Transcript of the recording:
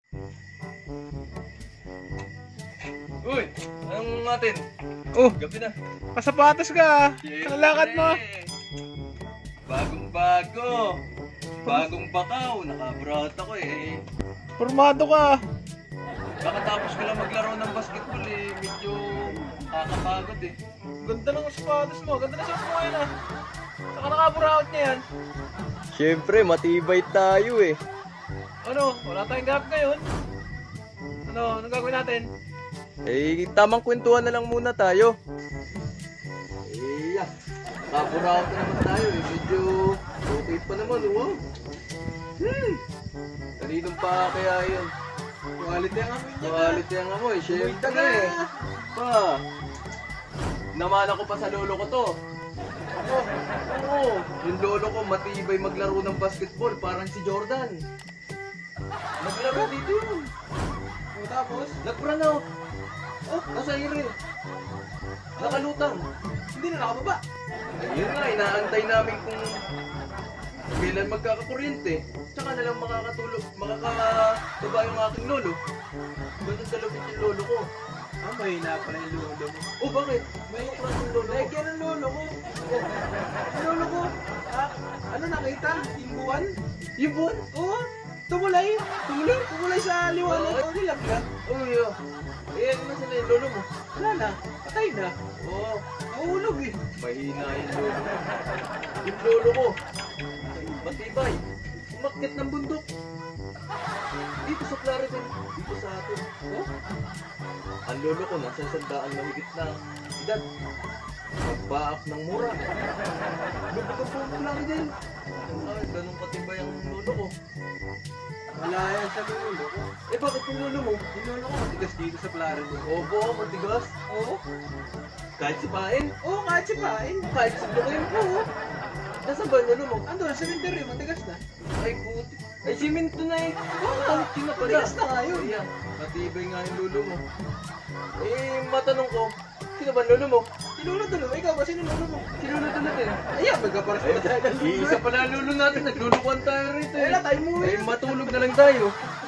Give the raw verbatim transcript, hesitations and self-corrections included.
Uy, anong natin? Oh, Gabi na. kasapatos ka. Ang lakad mo. Bagong bago. Bagong bakaw. Nakabrat ako eh. Formado ka. Kakatapos ko lang maglaro ng basketball eh. Medyo kakapagod eh. Ganda ng sapatos mo. Ganda na sa mo ngayon ah. Saka nakaburaot niya yan. Siyempre, matibay tayo eh. Ano? Wala tayong gap ngayon. Ano? Anong gagawin natin? Eh, tamang kwentuhan na lang muna tayo. Eh, yeah. Nakaburaot na naman tayo eh. Medyo okay pa naman. Wow. Hmm. Kaninong pa kaya yun? Quality ang amoy niya. Quality ang amoy, syempre. Amoy Pa. Naman ako pa sa lolo ko to. Ako, oo. Yung lolo ko matibay maglaro ng basketball, parang si Jordan. Naglaro dito yun. O tapos? Nag-run out. Oh, nasa ire. Nakalutang. Hindi na nakababa. Ayun nga, inaantay namin kung kailan magkakakuryente. Tsaka na lang makakatulog, makakababa yung aking lolo. Ganun kalapit yung lolo ko. Ah, mahina pala yung lolo mo. Oh, bakit? May ukras yung lolo ko. Lagyan ng lolo ko. Oh, ang lolo ko. Ah, ano nakita? Imbuan? Yung buwan? Oo. Tumulay. Tumulay? Tumulay sa liwanag. Oo. Oh, nilagyan. Oh, yeah. Eh, ano na sila yung lolo mo? Wala na. Patay na. Oo. Oh, Nahulog eh. mahina yung lolo ko. Yung lolo ko. Matibay. Umakyat ng bundok. Dito sa Clarendon. Dito sa atin. Oh? Ang lolo ko nasa sandaan mahigit na edad. Magbaak ng mura. Lupit ang puno lang din. Ay, ganun katibay ang lolo ko. Wala yan sa lolo ko. Eh, bakit yung lolo mo? Yung lolo ko matigas dito sa Clarendon. Obo, matigas. Oo. Kahit sipain. Oo, kahit sipain. Kahit sipain. Oo. Nasaan ba yung lolo mo? Ando, sa cemetery, matigas na. Ay, puti. Ay, siminto na eh. Oo, Tangki na pala. matigas na nga yun. Ayan, matibay nga yung lolo mo. Eh, matanong ko, sino ba ang lolo mo? Si lolo tulo, ikaw ba? Sino lolo mo? Si lolo to natin. Ayan, magkaparas pa tayo ng lolo. Iisa pala ang lolo natin. Naglulukuan tayo rito Eh, eh. wala tayo mo Eh, matulog na lang tayo.